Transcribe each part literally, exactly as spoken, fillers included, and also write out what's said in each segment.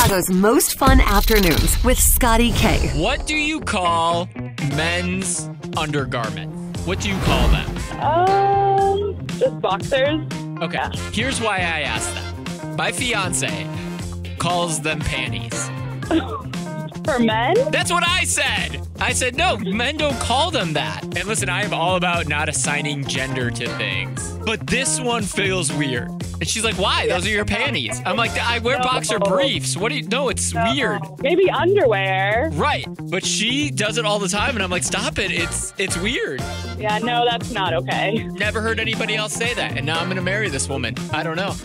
Chicago's most fun afternoons with Scotty K. What do you call men's undergarments? What do you call them? Um, just boxers. Okay, Yeah. here's why I asked that. My fiance calls them panties. For men? That's what I said. I said, no, men don't call them that. And listen, I am all about not assigning gender to things. But this one feels weird. And she's like, why? Those are your panties. I'm like, I wear No. boxer briefs. What do you, no, it's weird. Maybe underwear. Right. But she does it all the time. And I'm like, stop it. It's, it's weird. Yeah, no, that's not okay. Never heard anybody else say that. And now I'm going to marry this woman. I don't know.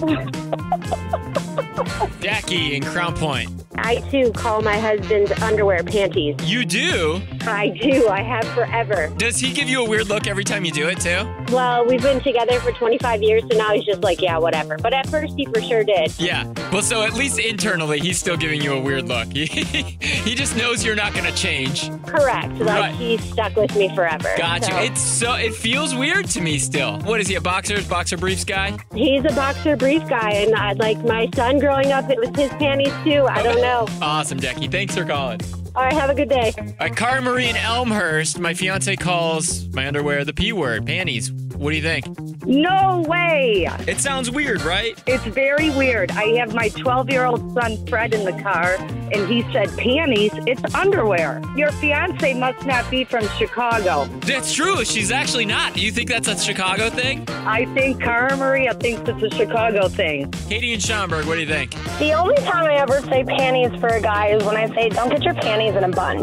Jackie in Crown Point. I, too, call my husband's underwear panties. You do? I do. I have forever. Does he give you a weird look every time you do it, too? Well, we've been together for twenty-five years, so now he's just like, yeah, whatever. But at first, he for sure did. Yeah. Well, so at least internally, he's still giving you a weird look. He, he just knows you're not going to change. Correct. Like, Right. he's stuck with me forever. Got you. So, It's so, it feels weird to me still. What is he, a boxers, boxer briefs guy? he's a boxer brief guy, and I, like my son growing up, it was his panties, too. I don't know. Awesome, Jackie. Thanks for calling. All right, have a good day. All right, Cara Marie in Elmhurst. My fiance calls my underwear the P word, panties. What do you think? No way. It sounds weird, right? It's very weird. I have my twelve-year-old son, Fred, in the car, and he said panties. It's underwear. Your fiance must not be from Chicago. That's true. She's actually not. Do you think that's a Chicago thing? I think Cara Maria thinks it's a Chicago thing. Katie in Schaumburg, what do you think? The only time I ever say panties for a guy is when I say, don't get your panties in a bunch.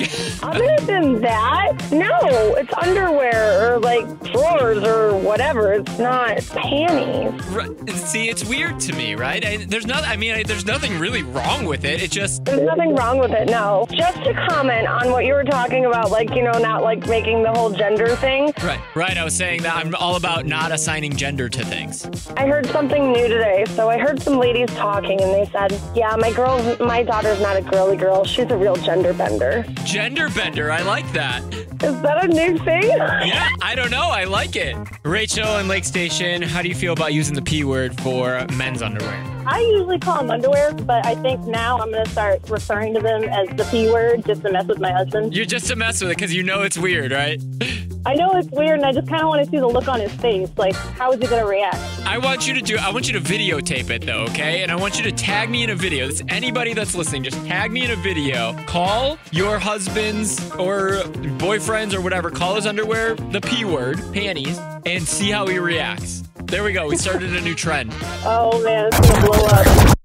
Other than that, no, it's underwear or like drawers or whatever. It's not panties. Right. See, it's weird to me, right? I, there's not. I mean, I, there's nothing really wrong with it. It just. There's nothing wrong with it, no. Just to comment on what you were talking about, like, you know, not like making the whole gender thing. Right. Right. I was saying that I'm all about not assigning gender to things. I heard something new today. So I heard some ladies talking and they said, yeah, my girl's, my daughter's not a girly girl. She's a real gender bender. Gender bender. I like that. Is that a new thing? Yeah. I don't know. I like it. Rachel in Lake Station. How do you feel about using the P word for men's underwear? I usually call them underwear, but I think now I'm going to start referring to them as the P word just to mess with my husband. You're just to mess with it because you know it's weird, right? I know it's weird, and I just kind of want to see the look on his face. Like, how is he going to react? I want you to do. I want you to videotape it though, okay? And I want you to tag me in a video. This anybody that's listening, just tag me in a video. Call your husband's or boyfriend's or whatever. Call his underwear the P word, panties, and see how he reacts. There we go. We started a new trend. Oh, man, it's going to blow up.